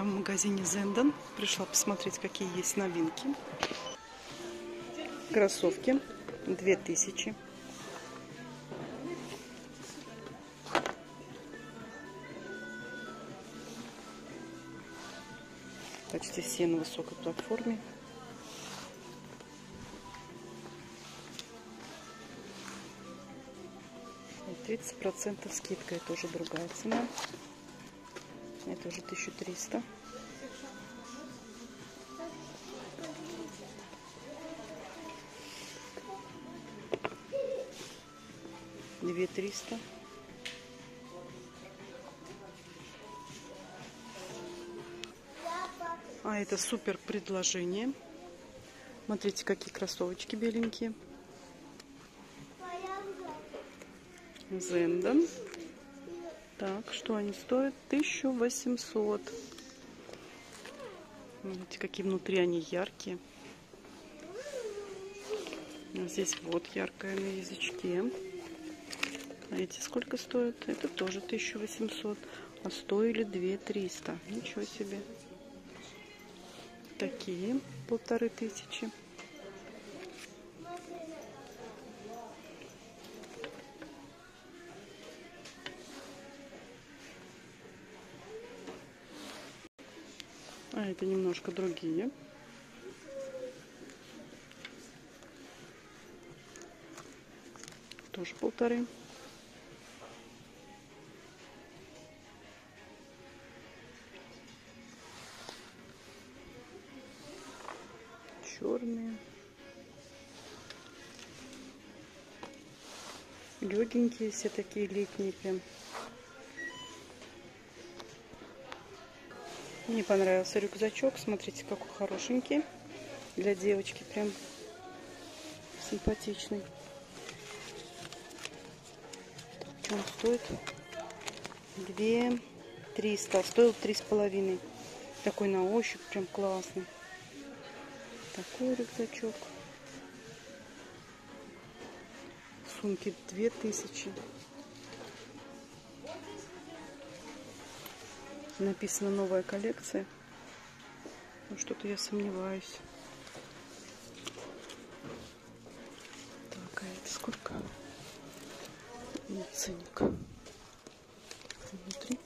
в магазине Zendon. Пришла посмотреть, какие есть новинки. Кроссовки 2000. Почти все на высокой платформе. И 30% скидка. Это уже другая цена. Это уже 1300. Две 300. А это супер предложение. Смотрите, какие кроссовочки беленькие. Zendon. Так, что они стоят? 1800. Видите, какие внутри они яркие. А здесь вот яркое на язычке. А эти сколько стоят? Это тоже 1800. А стоили 2300. Ничего себе. Такие 1500. А это немножко другие. Тоже 1500. Черные. Легенькие, все такие летние прям. Мне понравился рюкзачок. Смотрите, какой хорошенький. Для девочки прям симпатичный. Что он стоит? 2300. Стоил 3,5. Такой на ощупь прям классный. Такой рюкзачок. Сумки 2000. Написано новая коллекция. Но что-то я сомневаюсь. Так, а это сколько? Нет, ценник. Внутри.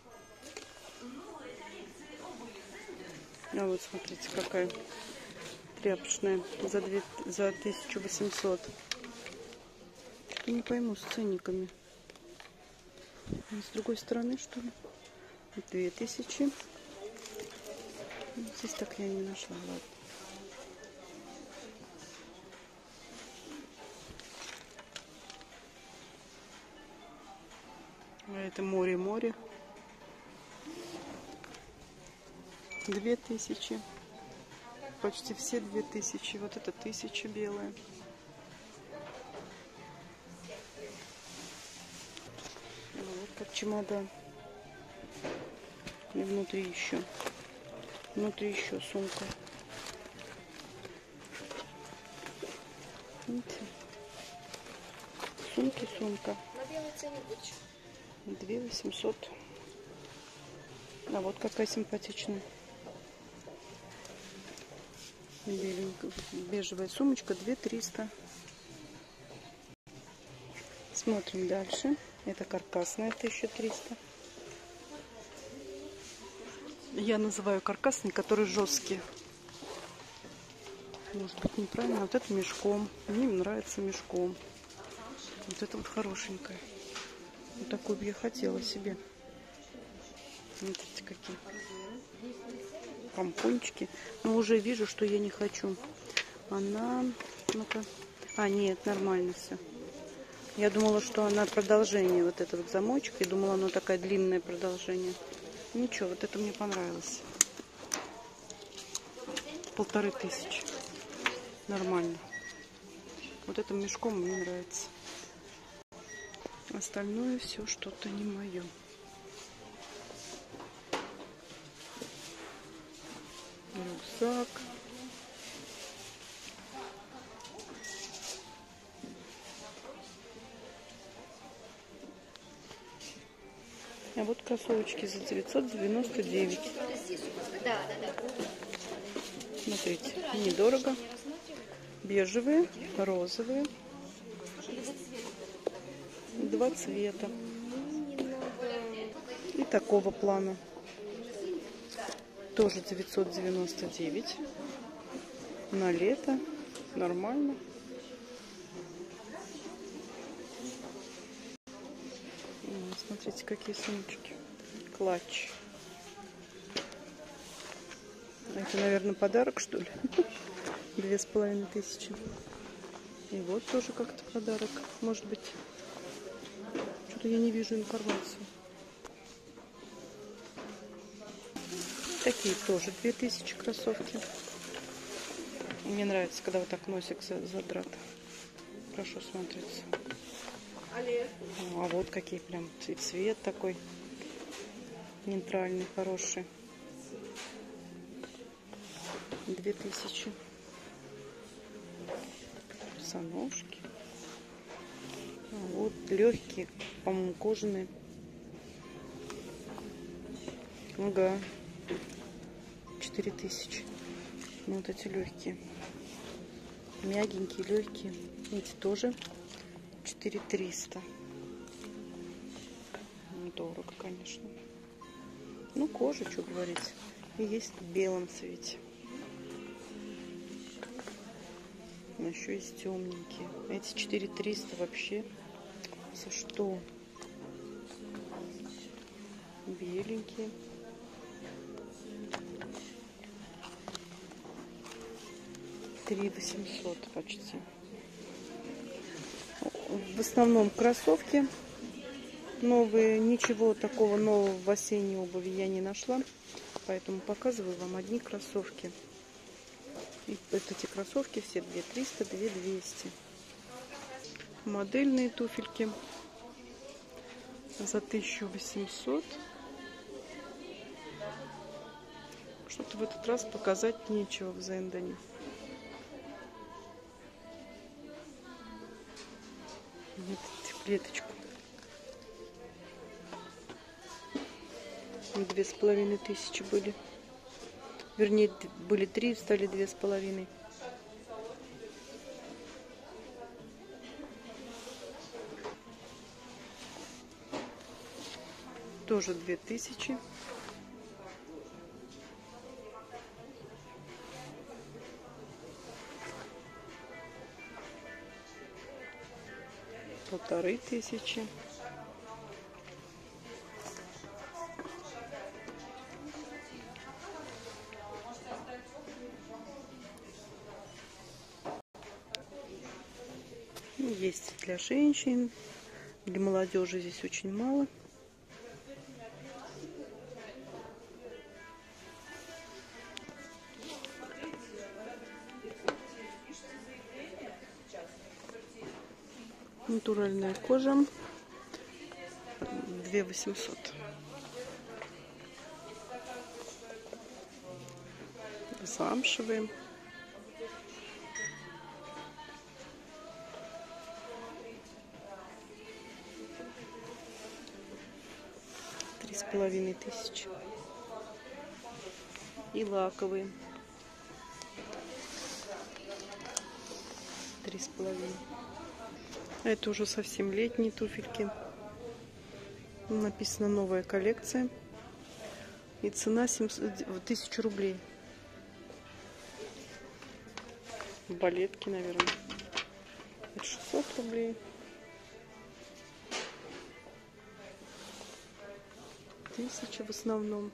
А вот смотрите, какая тряпочная за 1800. Что-то не пойму с ценниками. С другой стороны, что ли? 2000. Здесь так я и не нашла. Ладно. А это море-море. 2000. Почти все 2000. Вот это 1000 белая. Вот как чемодан. И внутри еще. Внутри еще сумка. Видите? Сумка. На белый ценник будет. 2800. А вот какая симпатичная. Беленькая. Бежевая сумочка 2300. Смотрим дальше. Это каркасная 1300. Я называю каркасные, которые жесткие. Может быть неправильно. Вот это мешком. Мне нравится мешком. Вот это вот хорошенькая. Вот такую бы я хотела себе. Смотрите, какие помпончики. Но уже вижу, что я не хочу. Она... Ну-ка. А, нет, нормально все. Я думала, что она продолжение. Вот это вот замочек. Я думала, оно такое длинное продолжение. Ничего, вот это мне понравилось. 1500. Нормально. Вот этим мешком мне нравится. Остальное все что-то не мое. Рюкзак. А вот кроссовочки за 999. Смотрите, недорого. Бежевые, розовые. Два цвета. И такого плана. Тоже 999. На лето. Нормально. Смотрите, какие сумочки. Клатч. Это, наверное, подарок, что ли? 2500. И вот тоже как-то подарок. Может быть. Что-то я не вижу информацию. Такие тоже 2000 кроссовки. Мне нравится, когда вот так носик задрат. Хорошо смотрится. А вот какие прям цвет такой нейтральный, хороший. 2000. Босоножки. А вот легкие, по-моему, кожаные. Ага. 4000. Ну, вот эти легкие. Мягенькие, легкие. Эти тоже 4300. Дорого, конечно. Ну, кожа, что говорить. И есть в белом цвете. Но еще есть темненькие. Эти 4300 вообще. За что? Беленькие. Три 800 почти. В основном кроссовки новые. Ничего такого нового в осенней обуви я не нашла. Поэтому показываю вам одни кроссовки. И вот эти кроссовки все 2300, 2200. Модельные туфельки за 1800. Что-то в этот раз показать нечего в Зендане. Вот клеточку. 2500 были. Вернее, были 3, стали 2500. Тоже 2000. Полторы тысячи. Есть для женщин, для молодежи здесь очень мало. Натуральная кожа 2800. Замшевые. Три с половиной тысячи. И лаковые 3,5. Это уже совсем летние туфельки. Написано новая коллекция. И цена 1000 рублей. Балетки, наверное. Это 600 рублей. 1000 в основном.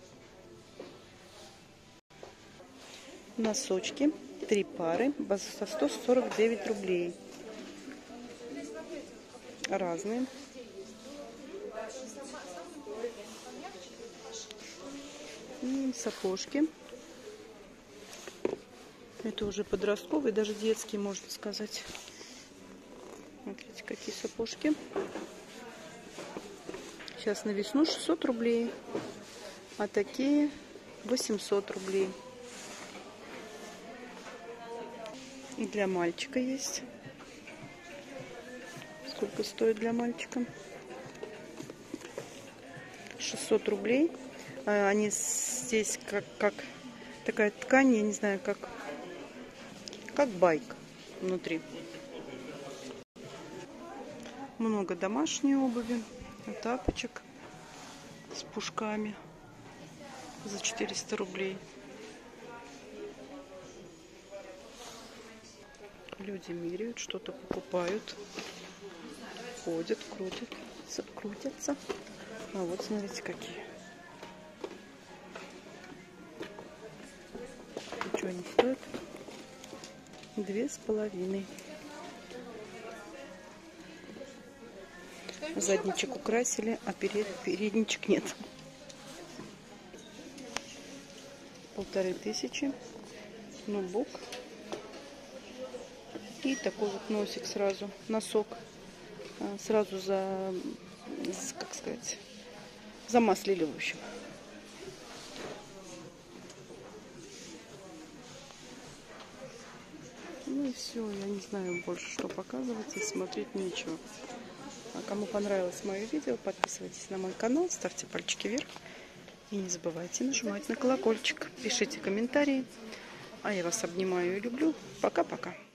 Носочки. 3 пары. За 149 рублей. Разные. И сапожки. Это уже подростковые, даже детские, можно сказать. Смотрите, какие сапожки. Сейчас на весну 600 рублей. А такие 800 рублей. И для мальчика есть. Сколько стоит для мальчика? 600 рублей. Они здесь как такая ткань, я не знаю, как байк внутри. Много домашней обуви, тапочек с пушками за 400 рублей. Люди меряют, что-то покупают, ходят, крутятся. А вот смотрите, какие. И что они стоят? 2,5. Задничек украсили, а передничек нет. 1500. Ноутбук. И такой вот носик сразу, носок. Сразу как сказать, замаслили, в общем. Ну и все, я не знаю больше, что показывать, и смотреть нечего. А кому понравилось мое видео, подписывайтесь на мой канал, ставьте пальчики вверх. И не забывайте нажимать на колокольчик, пишите комментарии. А я вас обнимаю и люблю. Пока-пока.